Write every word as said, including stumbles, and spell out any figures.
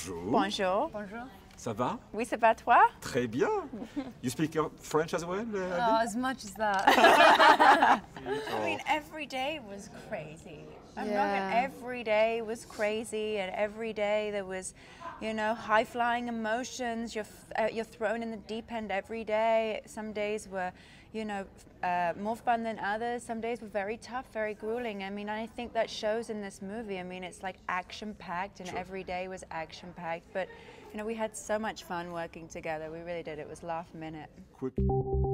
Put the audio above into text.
Bonjour. Bonjour. Bonjour. Ça va? Oui, c'est pas toi? Très bien. You speak uh, French as well? Uh, Oh, as much as that. I mean, every day was crazy. I'm Yeah. not gonna, every day was crazy, and every day there was, you know, high-flying emotions. You're uh, you're thrown in the deep end every day. Some days were, you know, uh, more fun than others. Some days were very tough, very grueling. I mean, I think that shows in this movie. I mean, it's like action-packed, and Sure. every day was action-packed. But you know, we had so much fun working together. We really did. It was last minute. Quick.